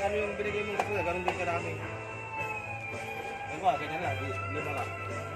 kami yung binigay mong gusto, ganun din karami. Ayun ko, ganyan lang, lima lang.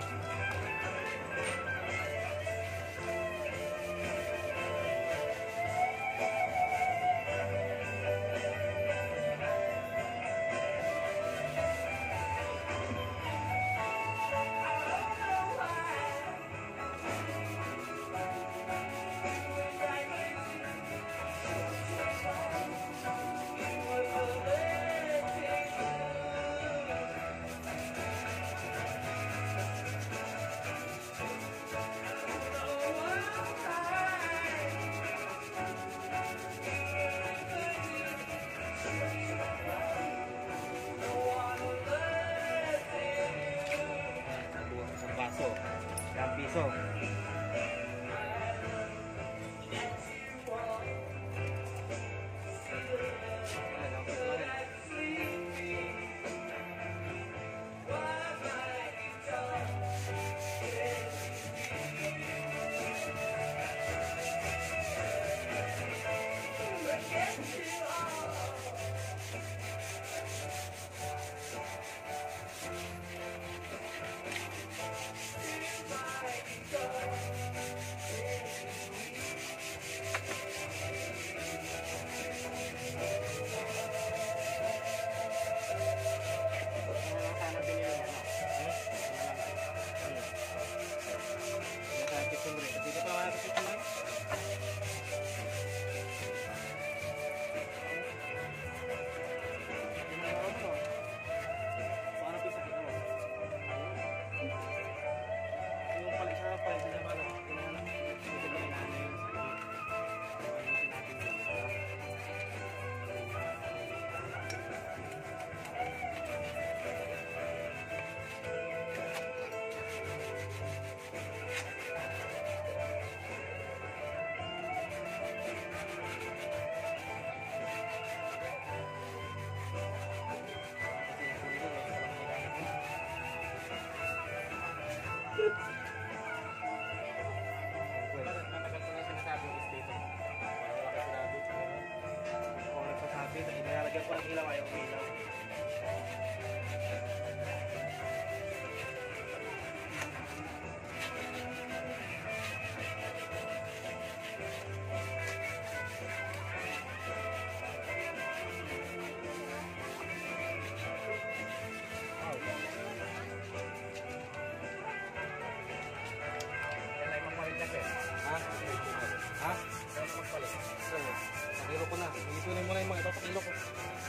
Piso. Ilalagyan ko ng ilaw, ayaw ng ilaw. Ha? Pakilo ko na. Ituloy mo na yung mga ito. Pakilo ko.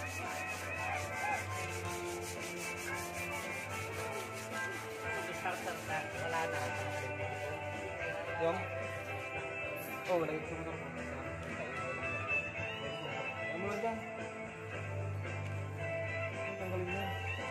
Wala na. Yung? Oo, nag-isunod ako. Ayaw mo lang dyan. Tanggalin mo.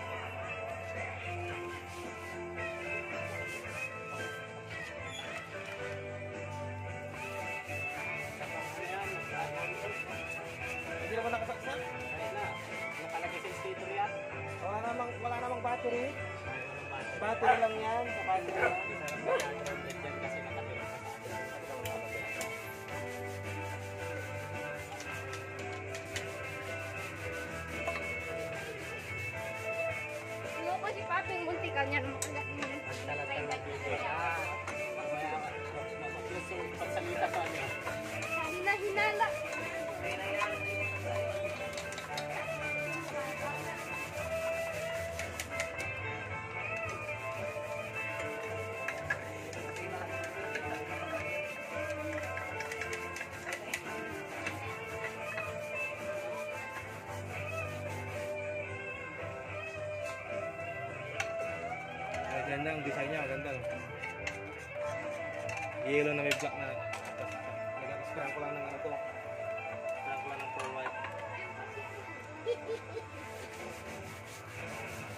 Hindi naman nakasaksak? Ayun na. Nakalagay sa stator yan. Wala namang battery. Battery lang yan. Sa battery lang. Yan kasi nakatira sa Ano ko si Paping munti ka niyan. pagsalita pa niya. Hina-hinala. Ganda ang design niya, ganda no. Yellow na may black na. Nag-scrap ko lang ng ano to. Scrap ko lang ng full white.